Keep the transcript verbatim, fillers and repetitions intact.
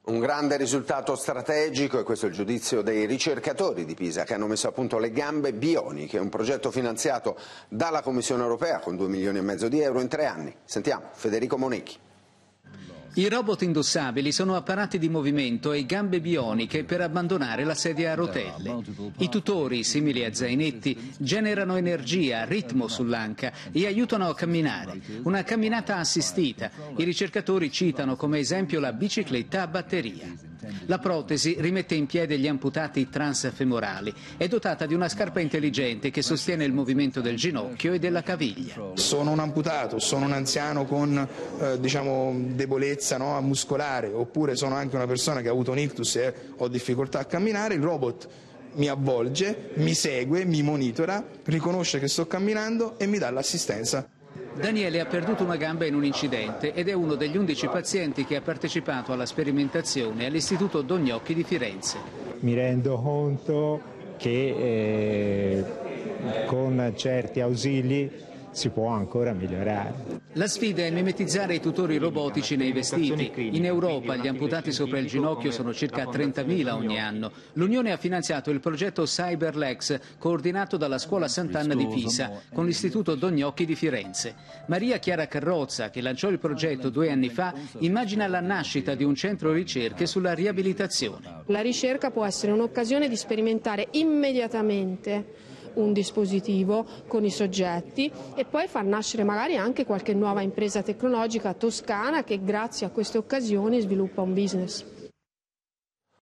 Un grande risultato strategico, e questo è il giudizio dei ricercatori di Pisa, che hanno messo a punto le gambe bioniche, un progetto finanziato dalla Commissione europea con due milioni e mezzo di euro in tre anni. Sentiamo Federico Monechi. I robot indossabili sono apparati di movimento e gambe bioniche per abbandonare la sedia a rotelle. I tutori, simili a zainetti, generano energia, ritmo sull'anca e aiutano a camminare. Una camminata assistita. I ricercatori citano come esempio la bicicletta a batteria. La protesi rimette in piedi gli amputati transfemorali. È dotata di una scarpa intelligente che sostiene il movimento del ginocchio e della caviglia. Sono un amputato, sono un anziano con eh, diciamo, debolezza no, muscolare, oppure sono anche una persona che ha avuto un ictus e ho difficoltà a camminare, il robot mi avvolge, mi segue, mi monitora, riconosce che sto camminando e mi dà l'assistenza. Daniele ha perduto una gamba in un incidente ed è uno degli undici pazienti che ha partecipato alla sperimentazione all'Istituto Dognocchi di Firenze. Mi rendo conto che eh, con certi ausili si può ancora migliorare. La sfida è mimetizzare i tutori robotici nei vestiti. In Europa gli amputati sopra il ginocchio sono circa trentamila ogni anno. L'Unione ha finanziato il progetto CyberLex, coordinato dalla Scuola Sant'Anna di Pisa, con l'Istituto Dognocchi di Firenze. Maria Chiara Carrozza, che lanciò il progetto due anni fa, immagina la nascita di un centro ricerche sulla riabilitazione. La ricerca può essere un'occasione di sperimentare immediatamente un dispositivo con i soggetti e poi far nascere magari anche qualche nuova impresa tecnologica toscana che grazie a queste occasioni sviluppa un business.